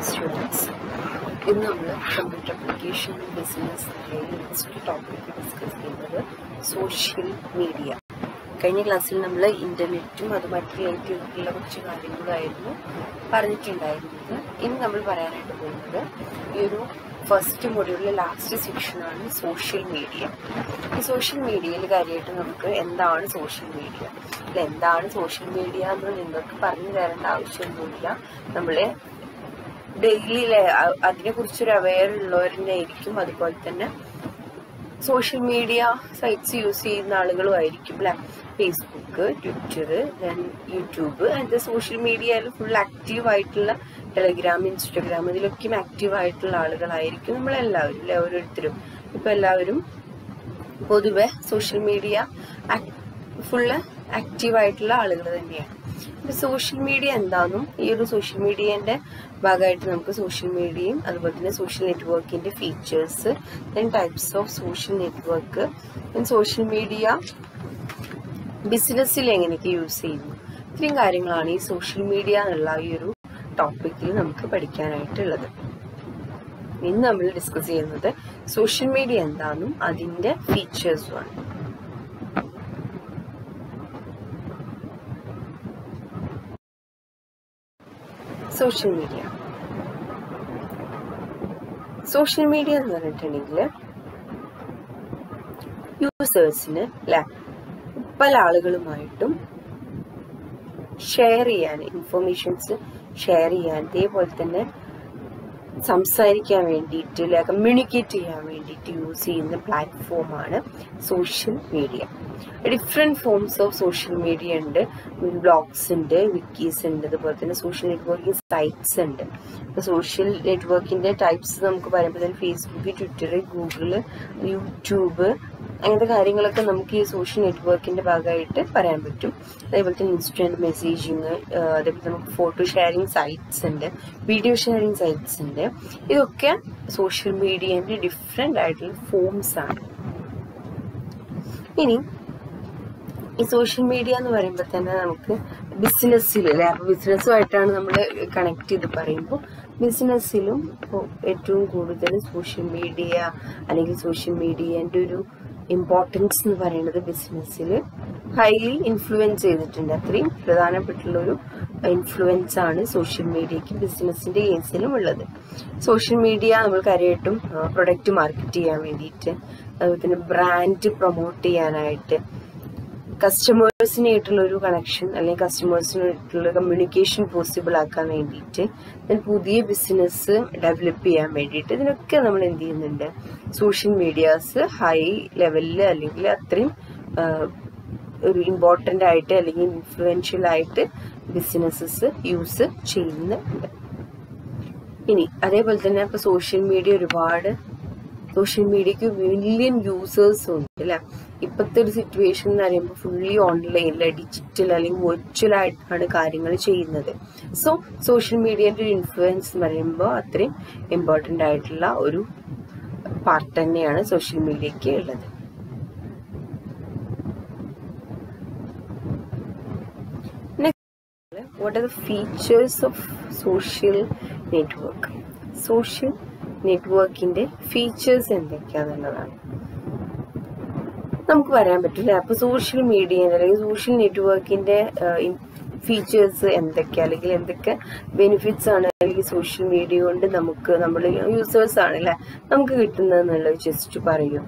dear students. In the computer application business, next topic discuss social media. കഴിഞ്ഞ ക്ലാസ്സിൽ നമ്മൾ ഇന്റർനെറ്റും അതുമായിട്ട് റിലേറ്റ് ചെയ്തിട്ടുള്ള കുറച്ച് കാര്യങ്ങളായിരുന്നു പറഞ്ഞിട്ടുണ്ടായിരുന്നത്. ഇനി നമ്മൾ പറയാനായിട്ട് പോകുന്നത് ഈ ഒരു ഫസ്റ്റ് മൊഡ്യൂളിലെ ലാസ്റ്റ് സെക്ഷനാണ് സോഷ്യൽ മീഡിയ. ഈ സോഷ്യൽ മീഡിയയിൽ കാര്യമായിട്ട് നമുക്ക് എന്താണ് സോഷ്യൽ മീഡിയ, അല്ല എന്താണ് സോഷ്യൽ മീഡിയ എന്ന് നിങ്ങൾക്ക് പറഞ്ഞു തരേണ്ട ആവശ്യമൊന്നുമില്ല. നമ്മളെ ഡെയിലി അതിനെക്കുറിച്ചൊരു അവെയർ ഉള്ളവരുടെ ആയിരിക്കും. അതുപോലെ തന്നെ സോഷ്യൽ മീഡിയ സൈറ്റ്സ് യൂസ് ചെയ്യുന്ന ആളുകളും ആയിരിക്കും അല്ലെ. ഫേസ്ബുക്ക്, ട്വിറ്റർ, ദെൻ യൂട്യൂബ്, അങ്ങനത്തെ സോഷ്യൽ മീഡിയയിൽ ഫുൾ ആക്റ്റീവ് ആയിട്ടുള്ള ടെലഗ്രാം, ഇൻസ്റ്റഗ്രാം, ഇതിലൊക്കെയും ആക്റ്റീവ് ആയിട്ടുള്ള ആളുകളായിരിക്കും നമ്മളെല്ലാവരും അല്ലെ. ഓരോരുത്തരും ഇപ്പം എല്ലാവരും പൊതുവെ സോഷ്യൽ മീഡിയ ഫുള്ള് ആക്റ്റീവ് ആയിട്ടുള്ള ആളുകൾ തന്നെയാണ്. ഇപ്പം സോഷ്യൽ മീഡിയ എന്താണെന്നും ഈ ഒരു സോഷ്യൽ മീഡിയേൻ്റെ ഭാഗമായിട്ട് നമുക്ക് സോഷ്യൽ മീഡിയയും അതുപോലെ തന്നെ സോഷ്യൽ നെറ്റ്വർക്കിൻ്റെ features, then types of social network, then social media ബിസിനസ്സിൽ എങ്ങനെയൊക്കെ യൂസ് ചെയ്യുന്നു, ഇത്രയും കാര്യങ്ങളാണ് ഈ സോഷ്യൽ മീഡിയ എന്നുള്ള ഈ ഒരു ടോപ്പിക്കിൽ നമുക്ക് പഠിക്കാനായിട്ടുള്ളത്. ഇന്ന് നമ്മൾ ഡിസ്കസ് ചെയ്യുന്നത് സോഷ്യൽ മീഡിയ എന്താണെന്നും അതിൻ്റെ ഫീച്ചേഴ്സുമാണ്. സോഷ്യൽ മീഡിയ എന്ന് പറഞ്ഞിട്ടുണ്ടെങ്കിൽ യൂസേഴ്സിന് അല്ലെ പല ആളുകളുമായിട്ടും ഷെയർ ചെയ്യാൻ, ഇൻഫർമേഷൻസ് ഷെയർ ചെയ്യാൻ, അതേപോലെ തന്നെ സംസാരിക്കാൻ വേണ്ടിയിട്ട് അല്ലെ കമ്മ്യൂണിക്കേറ്റ് ചെയ്യാൻ വേണ്ടിയിട്ട് യൂസ് ചെയ്യുന്ന പ്ലാറ്റ്ഫോമാണ് social media. Different forms of social media ഉണ്ട്. ബ്ലോഗ്സ് ഉണ്ട്, വിക്കീസ് ഉണ്ട്, അതുപോലെ തന്നെ സോഷ്യൽ നെറ്റ്വർക്കിംഗ് സൈറ്റ്സ് ഉണ്ട്. ഇപ്പോൾ സോഷ്യൽ നെറ്റ്വർക്കിൻ്റെ ടൈപ്സ് നമുക്ക് പറയുമ്പോൾ തന്നെ ഫേസ്ബുക്ക്, ട്വിറ്റർ, ഗൂഗിള്, യൂട്യൂബ്, അങ്ങനത്തെ കാര്യങ്ങളൊക്കെ നമുക്ക് ഈ സോഷ്യൽ നെറ്റ്വർക്കിൻ്റെ ഭാഗമായിട്ട് പറയാൻ പറ്റും. അതേപോലെ തന്നെ ഇൻസ്റ്റൻറ്റ് മെസ്സേജിങ്, അതേപോലെ നമുക്ക് ഫോട്ടോ ഷെയറിങ് സൈറ്റ്സ് ഉണ്ട്, വീഡിയോ ഷെയറിങ് സൈറ്റ്സ് ഉണ്ട്. ഇതൊക്കെ സോഷ്യൽ മീഡിയേൻ്റെ ഡിഫറെൻ്റ് ആയിട്ടുള്ള ഫോംസ് ആണ്. ഇനി ഈ സോഷ്യൽ മീഡിയ എന്ന് പറയുമ്പോൾ തന്നെ നമുക്ക് ബിസിനസ്സിൽ അല്ലെ, അപ്പോൾ ബിസിനസ്സുമായിട്ടാണ് നമ്മൾ കണക്ട് ചെയ്ത് പറയുമ്പോൾ ബിസിനസ്സിലും ഇപ്പോൾ ഏറ്റവും കൂടുതൽ സോഷ്യൽ മീഡിയ അല്ലെങ്കിൽ സോഷ്യൽ മീഡിയേൻ്റെ ഒരു ഇമ്പോർട്ടൻസ് എന്ന് പറയുന്നത് ബിസിനസ്സിൽ ഹൈലി ഇൻഫ്ലുവൻസ് ചെയ്തിട്ടുണ്ട്. അത്രയും പ്രധാനപ്പെട്ടുള്ളൊരു ഇൻഫ്ലുവൻസ് ആണ് സോഷ്യൽ മീഡിയക്ക് ബിസിനസ്സിൻ്റെ കേസിലും ഉള്ളത്. സോഷ്യൽ മീഡിയ നമ്മൾ കാര്യമായിട്ടും പ്രൊഡക്റ്റ് മാർക്കറ്റ് ചെയ്യാൻ വേണ്ടിയിട്ട്, അതുപോലെ തന്നെ ബ്രാൻഡ് പ്രൊമോട്ട് ചെയ്യാനായിട്ട്, കസ്റ്റമേഴ്സിനായിട്ടുള്ളൊരു കണക്ഷൻ അല്ലെങ്കിൽ കസ്റ്റമേഴ്സിനായിട്ടുള്ള കമ്മ്യൂണിക്കേഷൻ പോസിബിൾ ആക്കാൻ വേണ്ടിയിട്ട്, പുതിയ ബിസിനസ് ഡെവലപ്പ് ചെയ്യാൻ വേണ്ടിയിട്ട്, ഇതിനൊക്കെ നമ്മൾ എന്ത് ചെയ്യുന്നുണ്ട്, സോഷ്യൽ മീഡിയാസ് ഹൈ ലെവലിൽ അല്ലെങ്കിൽ അത്രയും ഒരു ഇമ്പോർട്ടൻ്റ് ആയിട്ട് അല്ലെങ്കിൽ ഇൻഫ്ലുവൻഷ്യൽ ആയിട്ട് ബിസിനസ്സസ് യൂസ് ചെയ്യുന്നുണ്ട്. ഇനി അതേപോലെ തന്നെ ഇപ്പോൾ സോഷ്യൽ മീഡിയക്ക് മില്യൺ യൂസേഴ്സ് ഉണ്ട് അല്ലെ. ഇപ്പോഴത്തെ ഒരു സിറ്റുവേഷൻ എന്ന് പറയുമ്പോൾ ഫുള്ളി ഓൺലൈനിലെ ഡിജിറ്റൽ അല്ലെങ്കിൽ വെർച്വൽ ആയിട്ടാണ് കാര്യങ്ങൾ ചെയ്യുന്നത്. സോ സോഷ്യൽ മീഡിയൻ്റെ ഒരു ഇൻഫ്ലുവൻസ് എന്ന് പറയുമ്പോൾ അത്രയും ഇമ്പോർട്ടൻ്റ് ആയിട്ടുള്ള ഒരു പാർട്ട് തന്നെയാണ് സോഷ്യൽ മീഡിയക്ക് ഉള്ളത്. What are the features of social network? Social നെറ്റ്വർക്കിൻ്റെ ഫീച്ചേഴ്സ് എന്തൊക്കെയാണെന്നുള്ളതാണ് നമുക്ക് പറയാൻ പറ്റില്ല. അപ്പോൾ സോഷ്യൽ മീഡിയ അല്ലെങ്കിൽ സോഷ്യൽ നെറ്റ്വർക്കിൻ്റെ ഫീച്ചേഴ്സ് എന്തൊക്കെയാണ് അല്ലെങ്കിൽ എന്തൊക്കെ ബെനിഫിറ്റ്സ് ആണ് അല്ലെങ്കിൽ സോഷ്യൽ മീഡിയ കൊണ്ട് നമുക്ക് നമ്മൾ യൂസേഴ്സ് ആണല്ലേ നമുക്ക് കിട്ടുന്നതെന്നുള്ളത് ജസ്റ്റ് പറയും.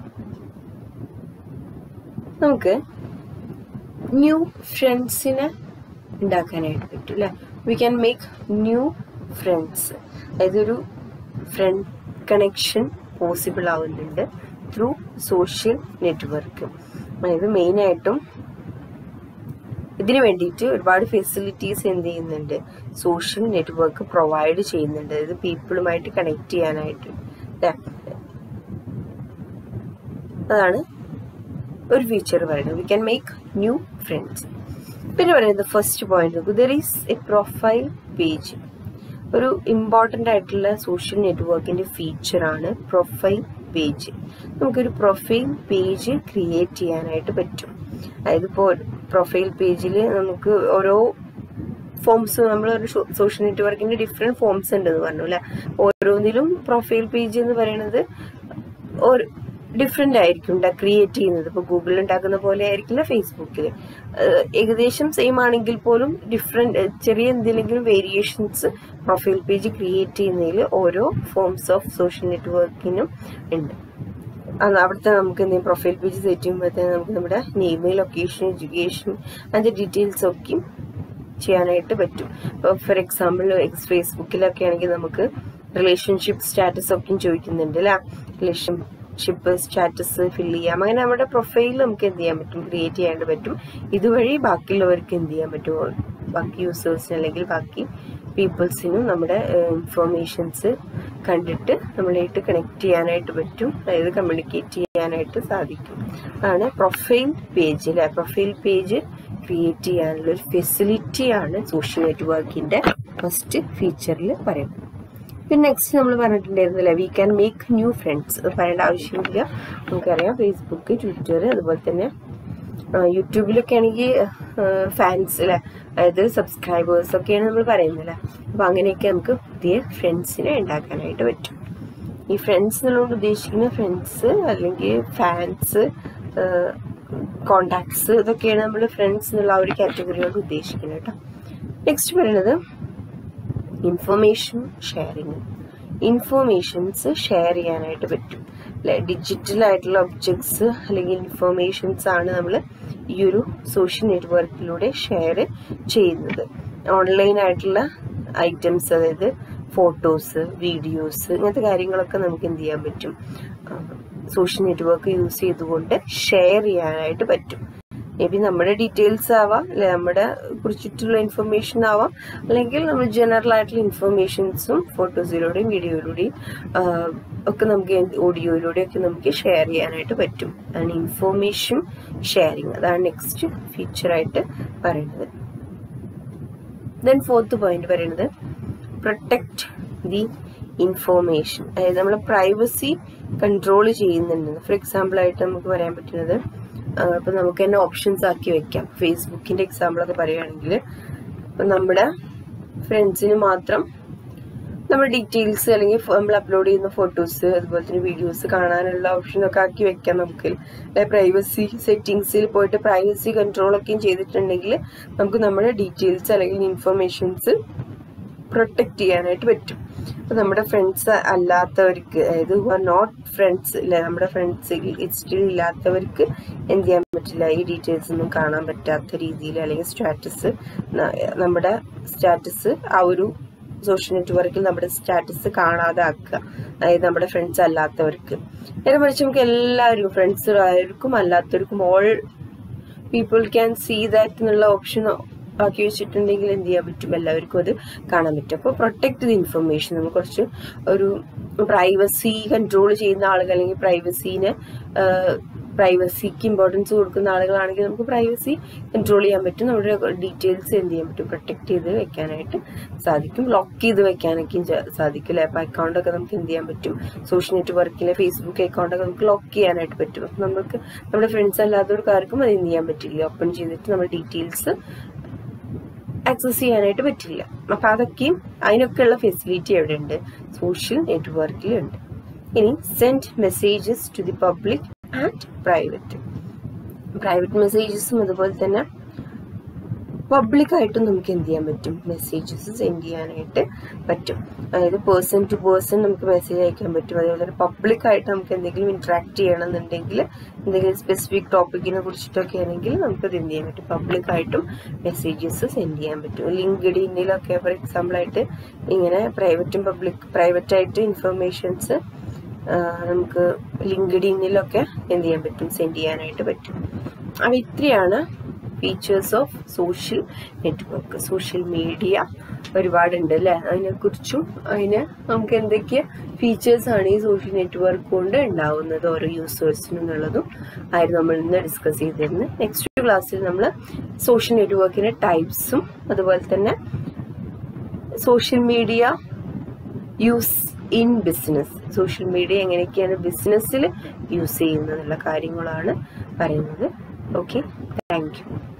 നമുക്ക് ന്യൂ ഫ്രണ്ട്സിനെ ഉണ്ടാക്കാനായിട്ട് പറ്റും അല്ലെ. We can make new friends, അതായത് ഒരു ഫ്രണ്ട് കണക്ഷൻ പോസിബിൾ ആവുന്നുണ്ട് ത്രൂ സോഷ്യൽ നെറ്റ്വർക്ക്. അതായത് മെയിനായിട്ടും ഇതിനു വേണ്ടിയിട്ട് ഒരുപാട് ഫെസിലിറ്റീസ് എന്ത് ചെയ്യുന്നുണ്ട്, സോഷ്യൽ നെറ്റ്വർക്ക് പ്രൊവൈഡ് ചെയ്യുന്നുണ്ട്. അതായത് പീപ്പിളുമായിട്ട് കണക്ട് ചെയ്യാനായിട്ട് അതാണ് ഒരു ഫീച്ചർ പറയുന്നത്. We can make new friends. പിന്നെ പറയുന്നത് first point, there is a profile page. ഒരു ഇമ്പോർട്ടൻ്റ് ആയിട്ടുള്ള സോഷ്യൽ നെറ്റ്വർക്കിൻ്റെ ഫീച്ചറാണ് പ്രൊഫൈൽ പേജ്. നമുക്കൊരു പ്രൊഫൈൽ പേജ് ക്രിയേറ്റ് ചെയ്യാനായിട്ട് പറ്റും. അതായത് ഇപ്പോൾ പ്രൊഫൈൽ പേജിൽ നമുക്ക് ഓരോ ഫോംസ് നമ്മളൊരു സോഷ്യൽ നെറ്റ്വർക്കിന്റെ ഡിഫറെന്റ് ഫോംസ് ഉണ്ടെന്ന് പറഞ്ഞു അല്ലെ. ഓരോന്നിലും പ്രൊഫൈൽ പേജ് എന്ന് പറയുന്നത് ഒരു ഡിഫറെന്റ് ആയിരിക്കും ക്രിയേറ്റ് ചെയ്യുന്നത്. ഇപ്പൊ ഗൂഗിളിൽ ഉണ്ടാക്കുന്ന പോലെ ആയിരിക്കില്ല ഫേസ്ബുക്കിൽ. ഏകദേശം സെയിം ആണെങ്കിൽ പോലും ഡിഫറെന്റ് ചെറിയ എന്തെങ്കിലും വേരിയേഷൻസ് പ്രൊഫൈൽ പേജ് ക്രിയേറ്റ് ചെയ്യുന്നതിൽ ഓരോ ഫോംസ് ഓഫ് സോഷ്യൽ നെറ്റ്വർക്കിനും ഉണ്ട്. അവിടുത്തെ നമുക്ക് എന്തെങ്കിലും പ്രൊഫൈൽ പേജ് സെറ്റ് ചെയ്യുമ്പോഴത്തേന് നമുക്ക് നമ്മുടെ നെയിം, ലൊക്കേഷൻ, എഡ്യൂക്കേഷൻ അതിന്റെ ഡീറ്റെയിൽസ് ഒക്കെ ചെയ്യാനായിട്ട് പറ്റും. ഇപ്പോൾ ഫോർ എക്സാമ്പിൾ ഫേസ്ബുക്കിലൊക്കെ ആണെങ്കിൽ നമുക്ക് റിലേഷൻഷിപ്പ് സ്റ്റാറ്റസ് ഒക്കെ ചോദിക്കുന്നുണ്ട് അല്ലെ. റിലേഷൻഷിപ്പ് സ്റ്റാറ്റസ് ഫില്ല് ചെയ്യാം. അങ്ങനെ നമ്മുടെ പ്രൊഫൈൽ നമുക്ക് എന്ത് ചെയ്യാൻ പറ്റും, ക്രിയേറ്റ് ചെയ്യാണ്ട് പറ്റും. ഇതുവഴി ബാക്കിയുള്ളവർക്ക് എന്ത് ചെയ്യാൻ പറ്റുമോ, ബാക്കി യൂസേഴ്സിന് അല്ലെങ്കിൽ ബാക്കി പീപ്പിൾസിനും നമ്മുടെ ഇൻഫോർമേഷൻസ് കണ്ടിട്ട് നമ്മളായിട്ട് കണക്ട് ചെയ്യാനായിട്ട് പറ്റും, അതായത് കമ്മ്യൂണിക്കേറ്റ് ചെയ്യാനായിട്ട് സാധിക്കും. അതാണ് പ്രൊഫൈൽ പേജ് അല്ലെ. പ്രൊഫൈൽ പേജ് ക്രിയേറ്റ് ചെയ്യാനുള്ള ഒരു ഫെസിലിറ്റിയാണ് സോഷ്യൽ നെറ്റ്വർക്കിന്റെ ഫസ്റ്റ് ഫീച്ചറിൽ പറയുന്നത്. പിന്നെ നെക്സ്റ്റ് നമ്മൾ പറഞ്ഞിട്ടുണ്ടായിരുന്നില്ല, we can make new friends. പറയേണ്ട ആവശ്യമില്ല, നമുക്കറിയാം ഫേസ്ബുക്ക്, ട്വിറ്റർ, അതുപോലെ തന്നെ യൂട്യൂബിലൊക്കെ ആണെങ്കിൽ ഫാൻസ് അല്ലെ, അതായത് സബ്സ്ക്രൈബേഴ്സ് ഒക്കെയാണ് നമ്മൾ പറയുന്നത് അല്ലെ. അപ്പൊ അങ്ങനെയൊക്കെ നമുക്ക് പുതിയ ഫ്രണ്ട്സിനെ ഉണ്ടാക്കാനായിട്ട് പറ്റും. ഈ ഫ്രണ്ട്സ് എന്നുള്ളത് ഉദ്ദേശിക്കുന്ന ഫ്രണ്ട്സ് അല്ലെങ്കിൽ ഫാൻസ്, കോണ്ടാക്ട്സ്, ഇതൊക്കെയാണ് നമ്മൾ ഫ്രണ്ട്സ് എന്നുള്ള ആ ഒരു കാറ്റഗറിയോട് ഉദ്ദേശിക്കുന്നത് കേട്ടോ. നെക്സ്റ്റ് പറയുന്നത് ഇൻഫർമേഷൻ ഷെയറിങ്. ഇൻഫോർമേഷൻസ് ഷെയർ ചെയ്യാനായിട്ട് പറ്റും അല്ലെ. ഡിജിറ്റൽ ആയിട്ടുള്ള ഒബ്ജക്ട്സ് അല്ലെങ്കിൽ ഇൻഫോർമേഷൻസ് ആണ് നമ്മൾ ഈ ഒരു സോഷ്യൽ നെറ്റ്വർക്കിലൂടെ ഷെയർ ചെയ്യുന്നത്. ഓൺലൈൻ ആയിട്ടുള്ള ഐറ്റംസ്, അതായത് ഫോട്ടോസ്, വീഡിയോസ്, ഇങ്ങനത്തെ കാര്യങ്ങളൊക്കെ നമുക്ക് എന്ത് ചെയ്യാൻ പറ്റും, സോഷ്യൽ നെറ്റ്വർക്ക് യൂസ് ചെയ്തുകൊണ്ട് ഷെയർ ചെയ്യാനായിട്ട് പറ്റും. മേ ബി നമ്മുടെ ഡീറ്റെയിൽസ് ആവാം, അല്ലെ നമ്മുടെ കുറിച്ചിട്ടുള്ള ഇൻഫർമേഷൻ ആവാം, അല്ലെങ്കിൽ നമ്മൾ ജനറൽ ആയിട്ടുള്ള ഇൻഫർമേഷൻസും ഫോട്ടോസിലൂടെയും വീഡിയോയിലൂടെയും ഒക്കെ നമുക്ക് ഓഡിയോയിലൂടെയും ഒക്കെ നമുക്ക് ഷെയർ ചെയ്യാനായിട്ട് പറ്റും. അതാണ് ഇൻഫോർമേഷൻ ഷെയറിങ്. അതാണ് നെക്സ്റ്റ് ഫീച്ചറായിട്ട് പറയുന്നത്. ദെൻ ഫോർത്ത് പോയിന്റ് പറയുന്നത് പ്രൊട്ടക്ട് ദി ഇൻഫോർമേഷൻ. അതായത് നമ്മൾ പ്രൈവസി കൺട്രോൾ ചെയ്യുന്നുണ്ട്. ഫോർ എക്സാമ്പിൾ ആയിട്ട് നമുക്ക് പറയാൻ പറ്റുന്നത്, ഇപ്പൊ നമുക്ക് തന്നെ ഓപ്ഷൻസ് ആക്കി വെക്കാം. ഫേസ്ബുക്കിന്റെ എക്സാമ്പിൾ ഒക്കെ പറയുകയാണെങ്കിൽ ഇപ്പൊ നമ്മുടെ ഫ്രണ്ട്സിന് മാത്രം നമ്മുടെ ഡീറ്റെയിൽസ് അല്ലെങ്കിൽ നമ്മൾ അപ്ലോഡ് ചെയ്യുന്ന ഫോട്ടോസ് അതുപോലെ തന്നെ വീഡിയോസ് കാണാനുള്ള ഓപ്ഷനൊക്കെ ആക്കി വെക്കാം നമുക്ക്. പ്രൈവസി സെറ്റിംഗ്സിൽ പോയിട്ട് പ്രൈവസി കൺട്രോൾ ഒക്കെയും ചെയ്തിട്ടുണ്ടെങ്കിൽ നമുക്ക് നമ്മുടെ ഡീറ്റെയിൽസ് അല്ലെങ്കിൽ ഇൻഫർമേഷൻസ് പ്രൊട്ടക്ട് ചെയ്യാനായിട്ട് പറ്റും. അപ്പൊ നമ്മുടെ ഫ്രണ്ട്സ് അല്ലാത്തവർക്ക്, അതായത് ഹു ആർ നോട്ട് ഫ്രണ്ട്സ് അല്ലെ, നമ്മുടെ ഫ്രണ്ട്സ് സ്റ്റിൽ ഇല്ലാത്തവർക്ക് എന്ത് ചെയ്യാൻ പറ്റില്ല, ഈ ഡീറ്റെയിൽസ് ഒന്നും കാണാൻ പറ്റാത്ത രീതിയിൽ അല്ലെങ്കിൽ സ്റ്റാറ്റസ്, നമ്മുടെ സ്റ്റാറ്റസ് ആ ഒരു സോഷ്യൽ നെറ്റ്വർക്കിൽ നമ്മുടെ സ്റ്റാറ്റസ് കാണാതെ ആക്കുക, അതായത് നമ്മുടെ ഫ്രണ്ട്സ് അല്ലാത്തവർക്ക്. നേരെ മറിച്ച് നമുക്ക് എല്ലാവർക്കും, ഫ്രണ്ട്സ് ആയവർക്കും അല്ലാത്തവർക്കും, all people can see that എന്നുള്ള ഓപ്ഷൻ ആക്കി വെച്ചിട്ടുണ്ടെങ്കിൽ എന്ത് ചെയ്യാൻ പറ്റും, എല്ലാവർക്കും അത് കാണാൻ പറ്റും. അപ്പോൾ പ്രൊട്ടക്ട് ദി ഇൻഫർമേഷൻ. നമുക്ക് കുറച്ച് ഒരു പ്രൈവസി കൺട്രോൾ ചെയ്യുന്ന ആളുകൾ അല്ലെങ്കിൽ പ്രൈവസിക്ക് ഇമ്പോർട്ടൻസ് കൊടുക്കുന്ന ആളുകളാണെങ്കിൽ നമുക്ക് പ്രൈവസി കൺട്രോൾ ചെയ്യാൻ പറ്റും. നമ്മുടെ ഡീറ്റെയിൽസ് എന്ത് ചെയ്യാൻ പറ്റും, പ്രൊട്ടക്ട് ചെയ്ത് വെക്കാനായിട്ട് സാധിക്കും, ലോക്ക് ചെയ്ത് വെക്കാനൊക്കെയും സാധിക്കും അല്ലെ. അപ്പോൾ അക്കൗണ്ടൊക്കെ നമുക്ക് എന്ത് ചെയ്യാൻ പറ്റും, സോഷ്യൽ നെറ്റ്വർക്കിലെ ഫേസ്ബുക്ക് അക്കൗണ്ടൊക്കെ നമുക്ക് ലോക്ക് ചെയ്യാനായിട്ട് പറ്റും. അപ്പം നമുക്ക് നമ്മുടെ ഫ്രണ്ട്സ് അല്ലാത്തവർക്കാർക്കും അത് എന്ത് ചെയ്യാൻ പറ്റില്ല, ഓപ്പൺ ചെയ്തിട്ട് നമ്മുടെ ഡീറ്റെയിൽസ് ആക്സസ് ചെയ്യാനായിട്ട് പറ്റില്ല. അപ്പൊ അതൊക്കെയും അതിനൊക്കെയുള്ള ഫെസിലിറ്റി എവിടെ ഉണ്ട്, സോഷ്യൽ നെറ്റ്വർക്കിലുണ്ട്. ഇനി send messages to the public and private മെസ്സേജസും അതുപോലെ തന്നെ പബ്ലിക്കായിട്ടും നമുക്ക് എന്ത് ചെയ്യാൻ പറ്റും, മെസ്സേജസ് സെൻഡ് ചെയ്യാനായിട്ട് പറ്റും. അതായത് പേഴ്സൺ ടു പേഴ്സൺ നമുക്ക് മെസ്സേജ് അയക്കാൻ പറ്റും. അതേപോലെ തന്നെ പബ്ലിക്കായിട്ട് നമുക്ക് എന്തെങ്കിലും ഇന്ററാക്ട് ചെയ്യണമെന്നുണ്ടെങ്കിൽ, എന്തെങ്കിലും സ്പെസിഫിക് ടോപ്പിക്കിനെ കുറിച്ചിട്ടൊക്കെ ആണെങ്കിൽ നമുക്കത് എന്ത് ചെയ്യാൻ പറ്റും, പബ്ലിക്കായിട്ടും മെസ്സേജസ് സെൻഡ് ചെയ്യാൻ പറ്റും. ലിങ്ക്ഡിനിലൊക്കെ ഫോർ എക്സാമ്പിൾ ആയിട്ട് ഇങ്ങനെ പ്രൈവറ്റായിട്ട് ഇൻഫർമേഷൻസ് നമുക്ക് ലിങ്ക്ഡിനിലൊക്കെ എന്ത് ചെയ്യാൻ പറ്റും, സെൻഡ് ചെയ്യാനായിട്ട് പറ്റും. അപ്പോൾ ഇത്രയാണ് features of social network. Social media ഒരുപാടുണ്ട് അല്ലേ, അതിനെക്കുറിച്ചും നമുക്ക് എന്തൊക്കെ ഫീച്ചേഴ്സ് ആണ് ഈ സോഷ്യൽ നെറ്റ്വർക്ക് കൊണ്ട് ഉണ്ടാവുന്നത് ഓരോ യൂസേഴ്സിനും എന്നുള്ളതും ആയിരുന്നു നമ്മൾ ഇന്ന് ഡിസ്കസ് ചെയ്തിരുന്നത്. നെക്സ്റ്റ് ക്ലാസ്സിൽ നമ്മൾ സോഷ്യൽ നെറ്റ്വർക്കിന്റെ ടൈപ്സും അതുപോലെ തന്നെ social media use in business, social media എങ്ങനെയൊക്കെയാണ് ബിസിനസ്സിൽ യൂസ് ചെയ്യുന്നതെന്നുള്ള കാര്യങ്ങളാണ് പറയുന്നത്. Okay, thank U.